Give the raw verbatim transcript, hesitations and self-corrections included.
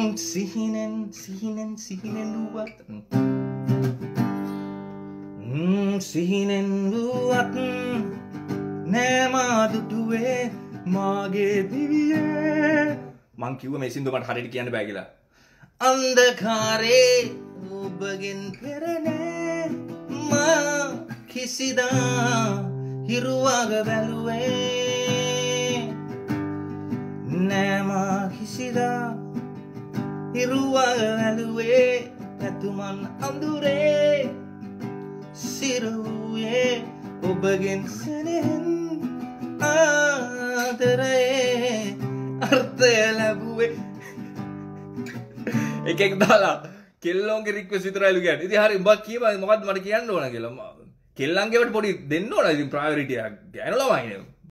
සිහිනෙන් සිහිනෙන් සිහිනෙන් රුවත් සිහිනෙන් රුවත් නෑමා දුටුවේ මාගේ දිවියේ මං කිව්ව මේ සින්දුව මට හරියට කියන්න බෑ කියලා අන්ධකාරේ ඔබගෙන් පෙරනේ මා කිසිදා හිරුවග බැලුවේ නෑමා කිසිදා හිරුවග බැලුවේ ඇතුමන් අඳුරේ සිරුවේ ඔබගෙන් සෙනෙහෙන් ආදරේ අර්ථය ලැබුවේ එකෙක් දාලා කෙල්ලොන්ගේ රික්වෙස්ට් විතරයිලු කියන්නේ. ඉතින් හරි උඹ කියපන් මොකද්ද මට කියන්න ඕන කියලා. කෙල්ලන්ගේවට පොඩි දෙන්න ඕන ඉතින් ප්‍රයොරිටි එකක්. ගෑනු ළමයිනේ.